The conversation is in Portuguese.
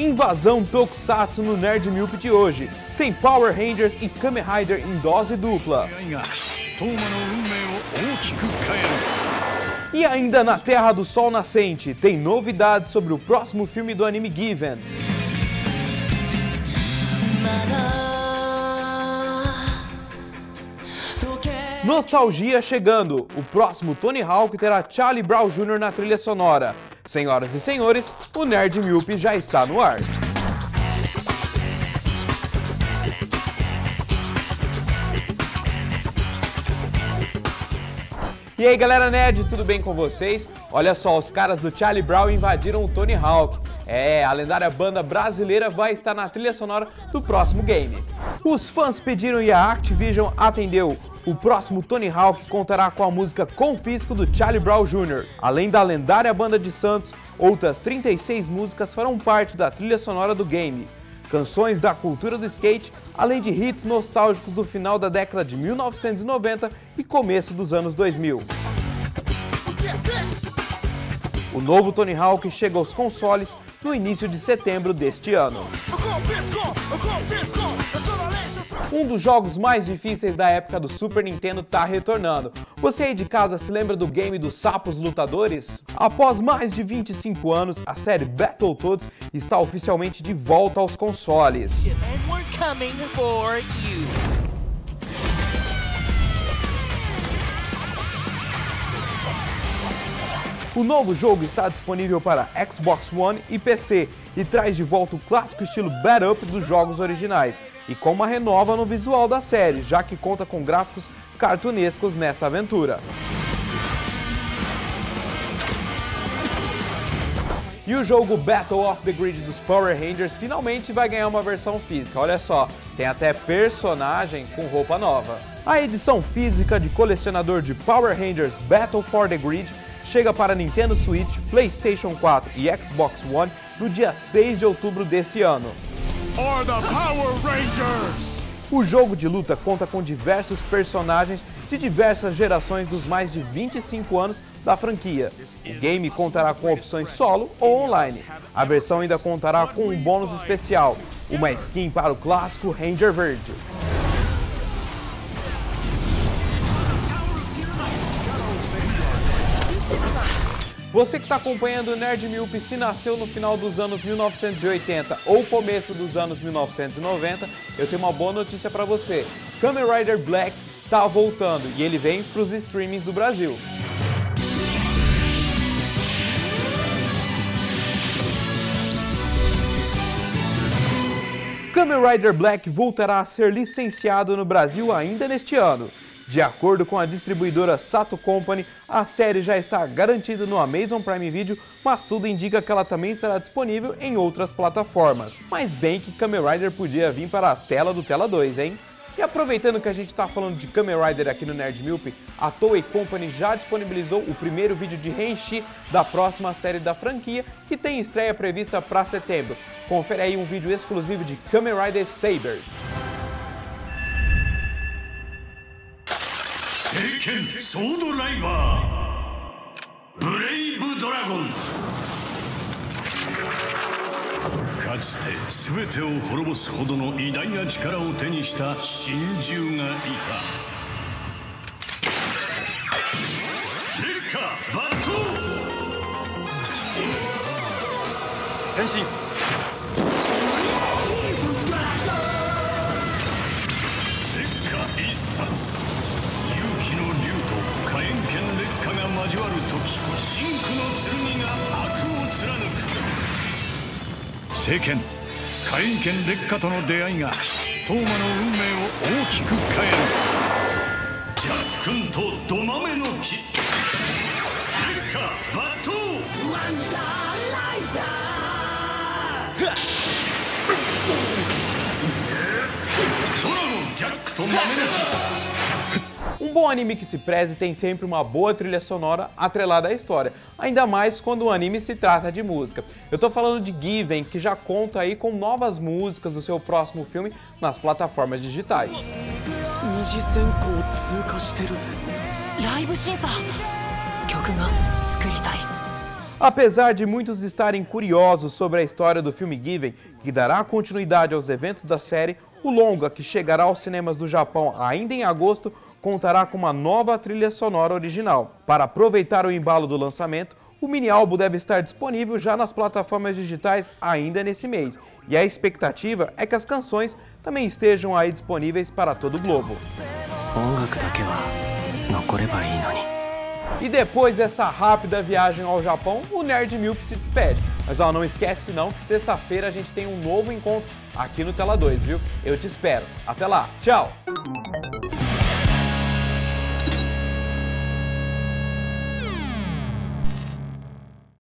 Invasão Tokusatsu no Nerd Milp de hoje. Tem Power Rangers e Kamen Rider em dose dupla. E ainda na Terra do Sol Nascente, tem novidades sobre o próximo filme do anime Given. Nostalgia chegando, o próximo Tony Hawk terá Charlie Brown Jr. na trilha sonora. Senhoras e senhores, o Nerd Milp já está no ar. E aí galera nerd, tudo bem com vocês? Olha só, os caras do Charlie Brown invadiram o Tony Hawk. A lendária banda brasileira vai estar na trilha sonora do próximo game. Os fãs pediram e a Activision atendeu. O próximo Tony Hawk contará com a música Confisco do Charlie Brown Jr. Além da lendária banda de Santos, outras 36 músicas farão parte da trilha sonora do game. Canções da cultura do skate, além de hits nostálgicos do final da década de 1990 e começo dos anos 2000. O novo Tony Hawk chega aos consoles no início de setembro deste ano. Um dos jogos mais difíceis da época do Super Nintendo está retornando. Você aí de casa se lembra do game dos sapos lutadores? Após mais de 25 anos, a série Battletoads está oficialmente de volta aos consoles. O novo jogo está disponível para Xbox One e PC e traz de volta o clássico estilo Bat Up dos jogos originais e com uma renova no visual da série, já que conta com gráficos cartunescos nessa aventura. E o jogo Battle of the Grid dos Power Rangers finalmente vai ganhar uma versão física. Olha só, tem até personagem com roupa nova. A edição física de colecionador de Power Rangers Battle for the Grid chega para Nintendo Switch, PlayStation 4 e Xbox One no dia 6 de outubro desse ano. O jogo de luta conta com diversos personagens de diversas gerações dos mais de 25 anos da franquia. O game contará com opções solo ou online. A versão ainda contará com um bônus especial, uma skin para o clássico Ranger Verde. Você que está acompanhando o Nerd Milp, se nasceu no final dos anos 1980 ou começo dos anos 1990, eu tenho uma boa notícia para você. Kamen Rider Black está voltando e ele vem para os streamings do Brasil. Kamen Rider Black voltará a ser licenciado no Brasil ainda neste ano. De acordo com a distribuidora Sato Company, a série já está garantida no Amazon Prime Video, mas tudo indica que ela também estará disponível em outras plataformas. Mas bem que Kamen Rider podia vir para a tela do Tela 2, hein? E aproveitando que a gente está falando de Kamen Rider aqui no Nerd Milp, a Toei Company já disponibilizou o primeiro vídeo de Renshi da próxima série da franquia, que tem estreia prevista para setembro. Confere aí um vídeo exclusivo de Kamen Rider Saber. 聖剣ソードライバーブレイブドラゴンかつて全てを滅ぼすほどの偉大な力を手にした神獣がいたレッカーバット変身交わる時真紅の剣が悪を貫く聖剣火炎剣烈火との出会いがトーマの運命を大きく変えるジャックンと土豆の木烈火バットワンダーライダードラゴンジャックと豆の木 Um bom anime que se preze tem sempre uma boa trilha sonora atrelada à história, ainda mais quando o anime se trata de música. Eu tô falando de Given, que já conta aí com novas músicas do seu próximo filme nas plataformas digitais. Apesar de muitos estarem curiosos sobre a história do filme Given, que dará continuidade aos eventos da série, o longa, que chegará aos cinemas do Japão ainda em agosto, contará com uma nova trilha sonora original. Para aproveitar o embalo do lançamento, o mini-álbum deve estar disponível já nas plataformas digitais ainda nesse mês, e a expectativa é que as canções também estejam aí disponíveis para todo o globo. E depois dessa rápida viagem ao Japão, o Nerd Milp se despede. Mas ó, não esquece não que sexta-feira a gente tem um novo encontro aqui no Tela 2, viu? Eu te espero. Até lá, tchau!